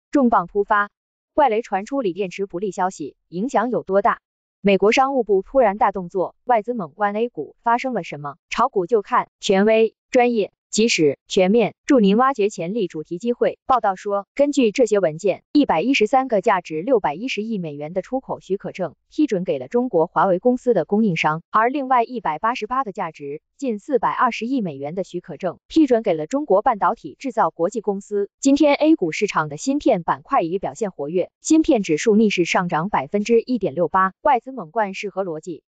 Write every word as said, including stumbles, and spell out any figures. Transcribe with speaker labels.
Speaker 1: 重磅突发，外雷传出锂电池不利消息，影响有多大？美国商务部突然大动作，外资猛灌 A 股，发生了什么？炒股就看权威、专业、及时、全面，助您挖掘潜力主题机会。报道说，根据这些文件，一百一十三个价值六百一十亿美元的出口许可证批准给了中国华为公司的供应商，而另外一百八十八个价值近四百二十亿美元的许可证批准给了中国半导体制造国际公司。今天 A 股市场的芯片板块也表现活跃，芯片指数逆势上涨百分之一点六八，外资猛灌是何逻辑？